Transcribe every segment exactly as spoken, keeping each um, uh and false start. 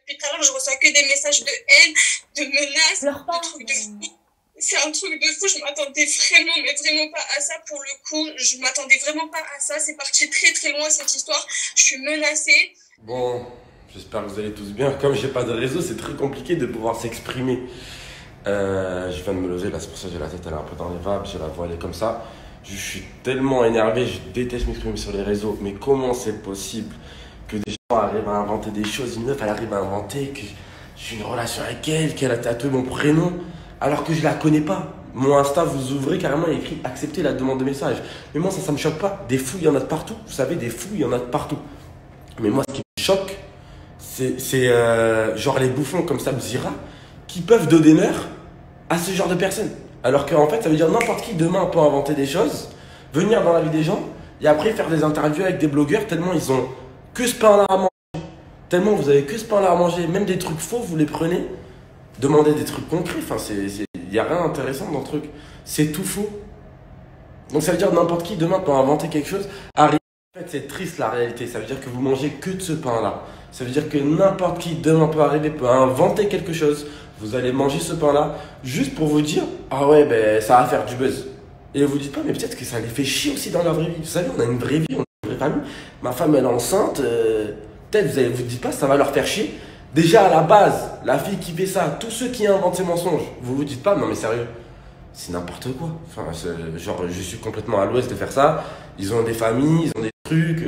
Depuis tout à l'heure, je reçois que des messages de haine, de menaces, Pleure pas. de trucs de fou. C'est un truc de fou, je m'attendais vraiment, mais vraiment pas à ça pour le coup. Je m'attendais vraiment pas à ça. C'est parti très très loin cette histoire. Je suis menacée. Bon, j'espère que vous allez tous bien. Comme j'ai pas de réseau, c'est très compliqué de pouvoir s'exprimer. Euh, je viens de me lever, là, c'est pour ça que j'ai la tête elle est un peu dans les vapes, j'ai la voix elle est comme ça. Je suis tellement énervé, je déteste m'exprimer sur les réseaux. Mais comment c'est possible que des gens arrivent à inventer des choses? Une meuf, elle arrive à inventer que j'ai une relation avec elle, qu'elle a tatoué mon prénom, alors que je la connais pas. Mon Insta, vous ouvrez carrément, il y a écrit accepter la demande de message. Mais moi, ça, ça me choque pas. Des fous, il y en a de partout. Vous savez, des fous, il y en a de partout. Mais moi, ce qui me choque, c'est c'est, euh, genre les bouffons comme Sam Zira qui peuvent donner honneur à ce genre de personnes. Alors qu'en fait, ça veut dire n'importe qui demain peut inventer des choses, venir dans la vie des gens et après faire des interviews avec des blogueurs tellement ils ont que ce pain-là à manger. Tellement vous avez que ce pain-là à manger. Même des trucs faux, vous les prenez. Demandez des trucs concrets. Enfin, il n'y a rien d'intéressant dans le truc. C'est tout faux. Donc ça veut dire n'importe qui demain peut inventer quelque chose. Arrive. En fait, c'est triste la réalité. Ça veut dire que vous mangez que de ce pain-là. Ça veut dire que n'importe qui demain peut arriver, peut inventer quelque chose. Vous allez manger ce pain-là juste pour vous dire ah ouais, ben ça va faire du buzz. Et vous dites pas, mais peut-être que ça les fait chier aussi dans leur vraie vie. Vous savez, on a une vraie vie, on a une vraie famille. Ma femme, elle est enceinte. Euh, peut-être vous ne vous dites pas, ça va leur faire chier. Déjà à la base, la fille qui fait ça, tous ceux qui inventent ces mensonges, vous vous dites pas, non mais sérieux, c'est n'importe quoi. Enfin, genre, je suis complètement à l'ouest de faire ça. Ils ont des familles, ils ont des trucs.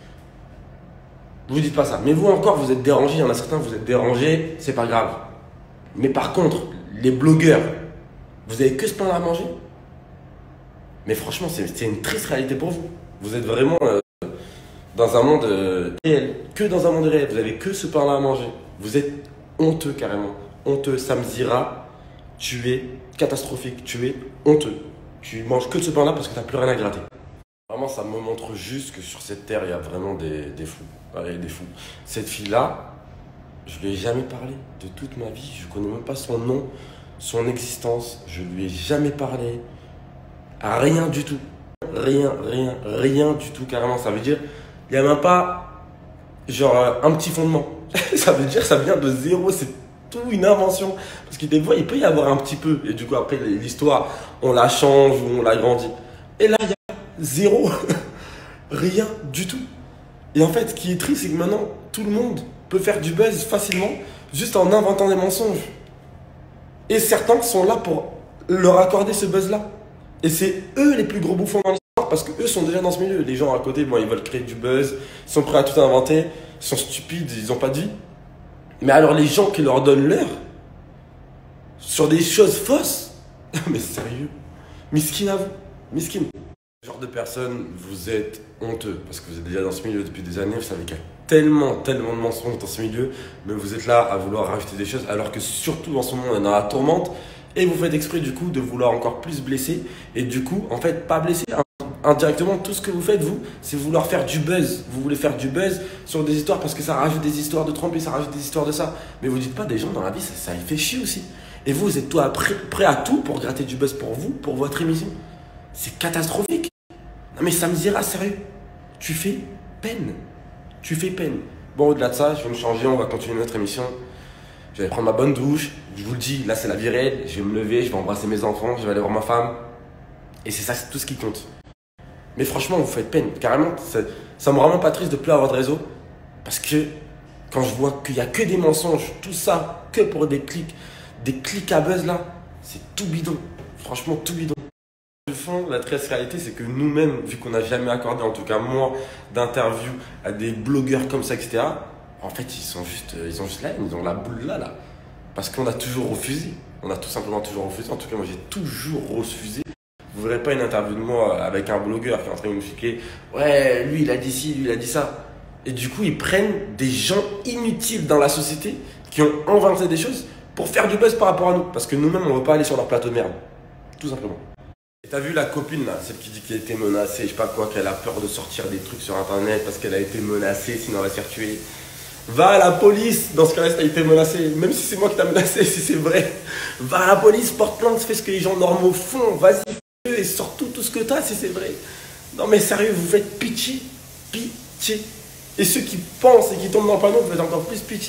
Vous vous dites pas ça. Mais vous encore, vous êtes dérangés. Il y en a certains, vous êtes dérangés, c'est pas grave. Mais par contre, les blogueurs, vous avez que ce pain-là à manger? Mais franchement, c'est une triste réalité pour vous. Vous êtes vraiment euh, dans un monde euh, réel. Que dans un monde réel. Vous avez que ce pain-là à manger. Vous êtes honteux carrément. Honteux. Sam Zira, tu es catastrophique. Tu es honteux. Tu manges que de ce pain-là parce que tu n'as plus rien à gratter. Vraiment, ça me montre juste que sur cette terre, il y a vraiment des, des fous. Ouais, des fous. Cette fille-là, je lui ai jamais parlé de toute ma vie. Je connais même pas son nom, son existence. Je lui ai jamais parlé. À rien du tout. Rien, rien, rien du tout carrément. Ça veut dire, il n'y a même pas genre un petit fondement. Ça veut dire, ça vient de zéro. C'est tout une invention. Parce que des fois, il peut y avoir un petit peu. Et du coup, après, l'histoire, on la change ou on la grandit. Et là, il y a zéro. Rien du tout. Et en fait, ce qui est triste, c'est que maintenant, tout le monde peut faire du buzz facilement juste en inventant des mensonges. Et certains sont là pour leur accorder ce buzz-là. Et c'est eux les plus gros bouffons dans l'histoire parce qu'eux sont déjà dans ce milieu. Les gens à côté, bon, ils veulent créer du buzz, ils sont prêts à tout inventer, ils sont stupides, ils n'ont pas de vie. Mais alors les gens qui leur donnent l'heure sur des choses fausses, mais sérieux, miskin à vous, miskin. Ce genre de personnes, vous êtes honteux parce que vous êtes déjà dans ce milieu depuis des années, vous savez qu'il y a tellement, tellement de mensonges dans ce milieu, mais vous êtes là à vouloir rajouter des choses alors que surtout en ce moment on est dans la tourmente et vous faites exprès du coup de vouloir encore plus blesser et du coup en fait pas blesser indirectement. Tout ce que vous faites vous, c'est vouloir faire du buzz. Vous voulez faire du buzz sur des histoires parce que ça rajoute des histoires de tromper, ça rajoute des histoires de ça, mais vous dites pas des gens dans la vie ça, ça y fait chier aussi et vous, vous êtes tout à prêt, prêt à tout pour gratter du buzz pour vous, pour votre émission. C'est catastrophique. Non mais ça me dira sérieux, tu fais peine. Tu fais peine. Bon, au-delà de ça, je vais me changer, on va continuer notre émission. Je vais prendre ma bonne douche. Je vous le dis, là c'est la vie réelle. Je vais me lever, je vais embrasser mes enfants, je vais aller voir ma femme. Et c'est ça, c'est tout ce qui compte. Mais franchement, vous faites peine. Carrément, ça, ça me rend vraiment pas triste de plus avoir de réseau. Parce que quand je vois qu'il n'y a que des mensonges, tout ça, que pour des clics, des clics à buzz là, c'est tout bidon. Franchement, tout bidon. Le fond, la triste réalité, c'est que nous-mêmes, vu qu'on n'a jamais accordé, en tout cas moi, d'interview à des blogueurs comme ça, et cetera, en fait, ils sont juste, ils ont juste là, ils ont la boule là, là. Parce qu'on a toujours refusé. On a tout simplement toujours refusé. En tout cas, moi, j'ai toujours refusé. Vous ne verrez pas une interview de moi avec un blogueur qui est en train de m'expliquer « Ouais, lui, il a dit ci, lui, il a dit ça. » Et du coup, ils prennent des gens inutiles dans la société qui ont inventé des choses pour faire du buzz par rapport à nous. Parce que nous-mêmes, on ne veut pas aller sur leur plateau de merde. Tout simplement. Et t'as vu la copine là, celle qui dit qu'elle a été menacée, je sais pas quoi, qu'elle a peur de sortir des trucs sur internet parce qu'elle a été menacée, sinon elle va se faire tuer. Va à la police, dans ce cas-là, si t'as été menacé, même si c'est moi qui t'ai menacé, si c'est vrai. Va à la police, porte plainte, fais ce que les gens normaux font, vas-y, fais-le et sors tout, tout ce que t'as si c'est vrai. Non mais sérieux, vous faites pitié, pitié. Et ceux qui pensent et qui tombent dans le panneau, vous faites encore plus pitié.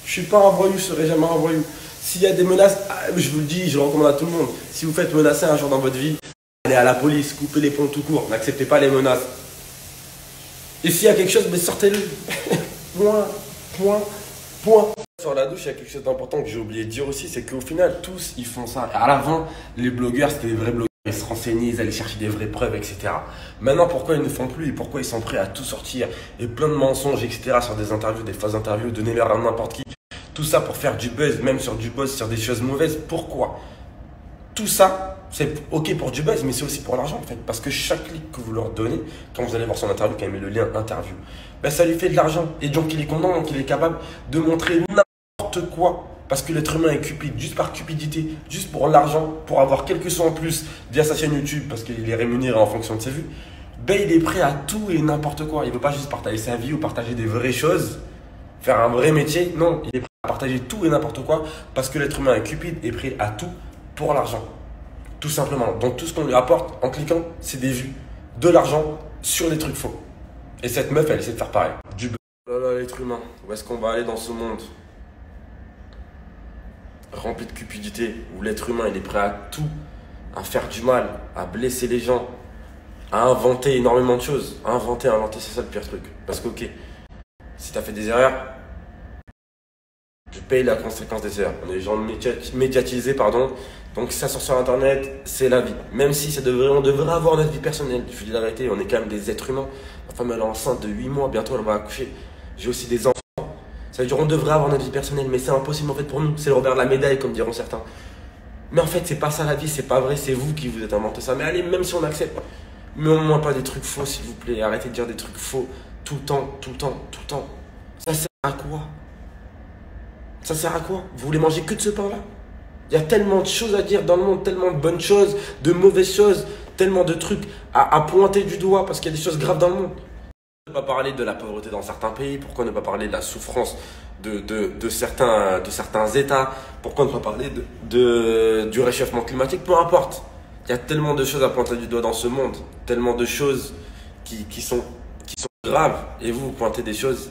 Je suis pas un voyou, je serai jamais un voyou. S'il y a des menaces, je vous le dis, je le recommande à tout le monde. Si vous faites menacer un jour dans votre vie, allez à la police, coupez les ponts tout court, n'acceptez pas les menaces. Et s'il y a quelque chose, mais sortez-le. Point, point, point. Sur la douche, il y a quelque chose d'important que j'ai oublié de dire aussi, c'est qu'au final, tous, ils font ça. À l'avant, les blogueurs, c'était des vrais blogueurs. Ils se renseignaient, ils allaient chercher des vraies preuves, et cetera. Maintenant, pourquoi ils ne font plus et pourquoi ils sont prêts à tout sortir et plein de mensonges, et cetera sur des interviews, des fausses interviews, donner leur à n'importe qui. Tout ça pour faire du buzz, même sur du buzz, sur des choses mauvaises. Pourquoi? Tout ça, c'est ok pour du buzz, mais c'est aussi pour l'argent en fait. Parce que chaque clic que vous leur donnez, quand vous allez voir son interview, quand il met le lien interview, ben, ça lui fait de l'argent. Et donc il est content, donc il est capable de montrer n'importe quoi. Parce que l'être humain est cupide, juste par cupidité, juste pour l'argent, pour avoir quelques sous en plus via sa chaîne YouTube, parce qu'il est rémunéré en fonction de ses vues, ben il est prêt à tout et n'importe quoi. Il ne veut pas juste partager sa vie ou partager des vraies choses, faire un vrai métier. Non, il est prêt à partager tout et n'importe quoi, parce que l'être humain est cupide et prêt à tout pour l'argent. Tout simplement. Donc tout ce qu'on lui apporte en cliquant, c'est des vues, de l'argent sur des trucs faux. Et cette meuf, elle essaie de faire pareil. Du buzz. Oh là là, l'être humain, où est-ce qu'on va aller dans ce monde rempli de cupidité, où l'être humain il est prêt à tout, à faire du mal, à blesser les gens, à inventer énormément de choses. À inventer, à inventer, c'est ça le pire truc. Parce que ok, si tu as fait des erreurs, tu payes la conséquence des erreurs. On est des gens médiatisés, pardon. Donc si ça sort sur internet, c'est la vie. Même si ça devrait, on devrait avoir notre vie personnelle. Je vous dis la vérité, on est quand même des êtres humains. Ma femme elle est enceinte de huit mois, bientôt elle va accoucher. J'ai aussi des enfants. Ça veut dire qu'on devrait avoir notre vie personnelle, mais c'est impossible en fait pour nous. C'est le revers de la médaille, comme diront certains. Mais en fait, c'est pas ça la vie, c'est pas vrai, c'est vous qui vous êtes inventé ça. Mais allez, même si on accepte, mais au moins pas des trucs faux, s'il vous plaît. Arrêtez de dire des trucs faux tout le temps, tout le temps, tout le temps. Ça sert à quoi? Ça sert à quoi? Vous voulez manger que de ce pain-là? Il y a tellement de choses à dire dans le monde, tellement de bonnes choses, de mauvaises choses, tellement de trucs à, à pointer du doigt parce qu'il y a des choses graves dans le monde. Pourquoi ne pas parler de la pauvreté dans certains pays? Pourquoi ne pas parler de la souffrance de, de, de, certains, de certains États? Pourquoi ne pas parler de, de, du réchauffement climatique? Peu importe. Il y a tellement de choses à pointer du doigt dans ce monde. Tellement de choses qui, qui, sont, qui sont graves. Et vous, vous pointez des choses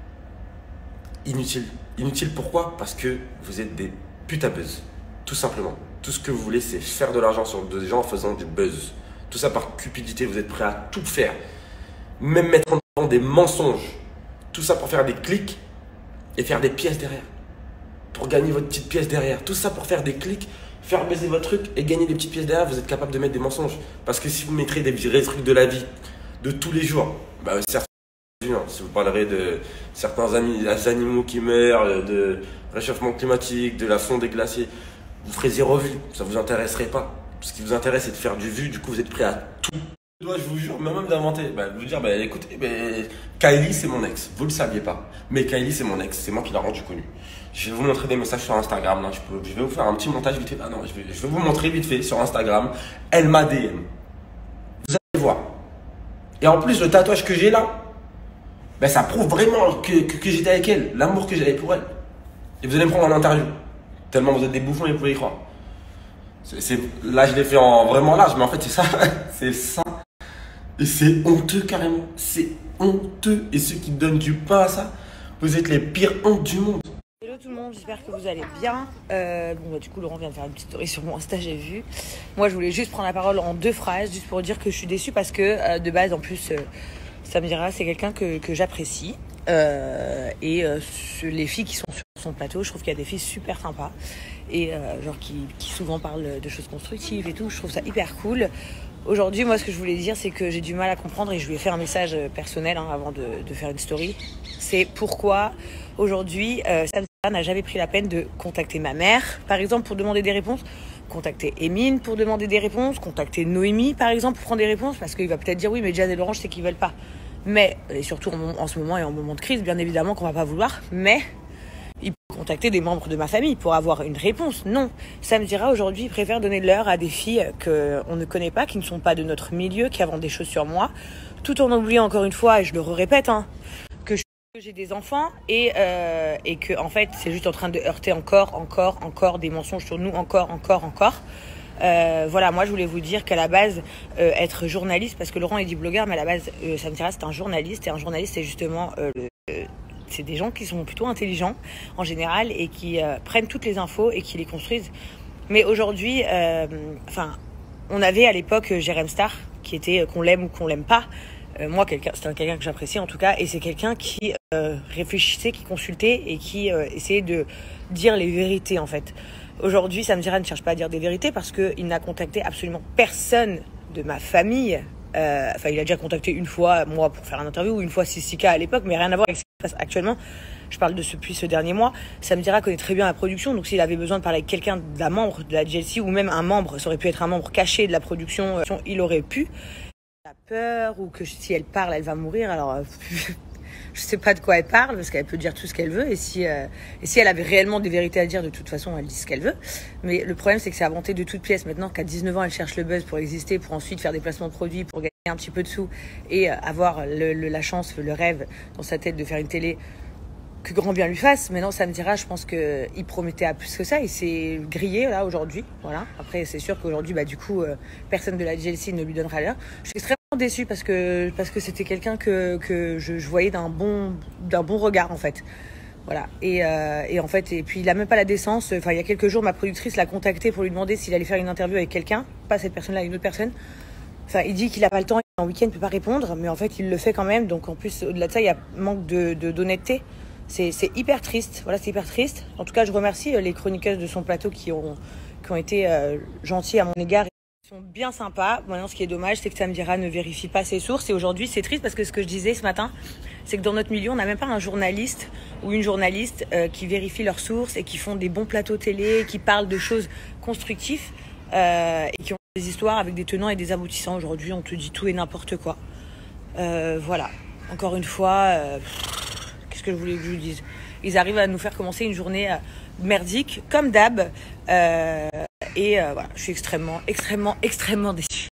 inutiles. Inutiles pourquoi? Parce que vous êtes des putes à buzz. Tout simplement. Tout ce que vous voulez, c'est faire de l'argent sur des gens en faisant du buzz. Tout ça par cupidité. Vous êtes prêt à tout faire. Même mettre en avant des mensonges. Tout ça pour faire des clics et faire des pièces derrière. Pour gagner votre petite pièce derrière. Tout ça pour faire des clics, faire baiser votre truc et gagner des petites pièces derrière. Vous êtes capable de mettre des mensonges. Parce que si vous mettrez des vrais trucs de la vie, de tous les jours, bah, certains, si vous parlerez de certains animaux qui meurent, de réchauffement climatique, de la fonte des glaciers, vous ferez zéro vue. Ça ne vous intéresserait pas. Ce qui vous intéresse, c'est de faire du vu. Du coup, vous êtes prêt à tout. Je vous jure, même d'inventer, bah, de vous dire, bah, écoutez, bah, Kylie c'est mon ex, vous le saviez pas, mais Kylie c'est mon ex, c'est moi qui l'ai rendu connu. Je vais vous montrer des messages sur Instagram, là, je, peux, je vais vous faire un petit montage vite fait, ah non, je vais, je vais vous montrer vite fait sur Instagram, elle m'a D M. Vous allez voir. Et en plus, le tatouage que j'ai là, bah, ça prouve vraiment que, que, que j'étais avec elle, l'amour que j'avais pour elle. Et vous allez me prendre en interview, tellement vous êtes des bouffons et vous pouvez y croire. C'est, c'est, là, je l'ai fait en vraiment large, mais en fait, c'est ça, c'est ça. Et c'est honteux carrément, c'est honteux. Et ceux qui donnent du pain à ça, vous êtes les pires hontes du monde. Hello tout le monde, j'espère que vous allez bien. Euh, bon, bah, du coup, Laurent vient de faire une petite story sur mon Insta, j'ai vu. Moi, je voulais juste prendre la parole en deux phrases, juste pour dire que je suis déçue parce que euh, de base, en plus, euh, Samira, c'est quelqu'un que, que j'apprécie. Euh, et euh, les filles qui sont sur son plateau, je trouve qu'il y a des filles super sympas. Et euh, genre qui, qui souvent parlent de choses constructives et tout, je trouve ça hyper cool. Aujourd'hui, moi, ce que je voulais dire, c'est que j'ai du mal à comprendre et je lui ai fait un message personnel hein, avant de, de faire une story. C'est pourquoi, aujourd'hui, euh, Samira n'a jamais pris la peine de contacter ma mère, par exemple, pour demander des réponses, contacter Emine pour demander des réponses, contacter Noémie, par exemple, pour prendre des réponses, parce qu'il va peut-être dire oui, mais Jazz et Laurent, je sais qu'ils veulent pas. Mais, et surtout en, en ce moment et en moment de crise, bien évidemment qu'on va pas vouloir, mais il peut contacter des membres de ma famille pour avoir une réponse. Non, Samira aujourd'hui préfère donner de l'heure à des filles qu'on ne connaît pas, qui ne sont pas de notre milieu, qui inventent des choses sur moi, tout en oubliant encore une fois, et je le répète, hein, que, je, que j'ai des enfants et, euh, et que en fait c'est juste en train de heurter encore, encore, encore des mensonges sur nous, encore, encore, encore. Euh, voilà, moi je voulais vous dire qu'à la base, euh, être journaliste, parce que Laurent il dit blogueur, mais à la base, euh, Samira c'est un journaliste, et un journaliste c'est justement euh, le, euh, c'est des gens qui sont plutôt intelligents en général et qui euh, prennent toutes les infos et qui les construisent. Mais aujourd'hui, euh, enfin, on avait à l'époque Jérém Star, qui était, qu'on l'aime ou qu'on l'aime pas, euh, moi, quelqu'un, c'est un quelqu'un que j'apprécie en tout cas, et c'est quelqu'un qui euh, réfléchissait, qui consultait et qui euh, essayait de dire les vérités en fait. Aujourd'hui, Sam Djira ne cherche pas à dire des vérités parce qu'il n'a contacté absolument personne de ma famille. Euh, enfin, il a déjà contacté une fois moi pour faire une interview ou une fois Sissika à l'époque, mais rien à voir avec ce qui se passe actuellement. Je parle de ce, depuis ce dernier mois. Sam Djira connaît très bien la production, donc s'il avait besoin de parler avec quelqu'un d'un membre de la J L C ou même un membre, ça aurait pu être un membre caché de la production, euh, il aurait pu. Elle a peur ou que si elle parle, elle va mourir. Alors, euh, je sais pas de quoi elle parle parce qu'elle peut dire tout ce qu'elle veut et si, euh, et si elle avait réellement des vérités à dire, de toute façon, elle dit ce qu'elle veut. Mais le problème, c'est que c'est inventé de toutes pièces. Maintenant qu'à dix-neuf ans, elle cherche le buzz pour exister, pour ensuite faire des placements de produits, pour gagner un petit peu de sous et avoir le, le, la chance, le rêve dans sa tête de faire une télé. Que grand bien lui fasse. Maintenant, Sam Djira, je pense qu'il promettait à plus que ça. Il s'est grillé là aujourd'hui. Voilà. Après, c'est sûr qu'aujourd'hui, bah, du coup, euh, personne de la J L C ne lui donnera l'heure. Je suis extrêmement déçue parce que parce que c'était quelqu'un que que je, je voyais d'un bon d'un bon regard en fait. Voilà. Et euh, et en fait, et puis il a même pas la décence. Enfin, il y a quelques jours, ma productrice l'a contacté pour lui demander s'il allait faire une interview avec quelqu'un, pas cette personne-là, une autre personne. Enfin, il dit qu'il a pas le temps, en week-end, il peut pas répondre, mais en fait, il le fait quand même. Donc, en plus, au-delà de ça, il y a manque de de d'honnêteté. C'est, c'est hyper triste, voilà, c'est hyper triste. En tout cas, je remercie les chroniqueuses de son plateau qui ont, qui ont été euh, gentilles à mon égard. Ils sont bien sympas. Maintenant, ce qui est dommage, c'est que Sam Djira ne vérifie pas ses sources. Et aujourd'hui, c'est triste parce que ce que je disais ce matin, c'est que dans notre milieu, on n'a même pas un journaliste ou une journaliste euh, qui vérifie leurs sources et qui font des bons plateaux télé, qui parlent de choses constructives euh, et qui ont des histoires avec des tenants et des aboutissants. Aujourd'hui, on te dit tout et n'importe quoi. Euh, voilà. Encore une fois... Euh, Qu'est-ce que je voulais que je vous dise? Ils arrivent à nous faire commencer une journée euh, merdique, comme d'hab. Euh, et euh, voilà, je suis extrêmement, extrêmement, extrêmement déçue.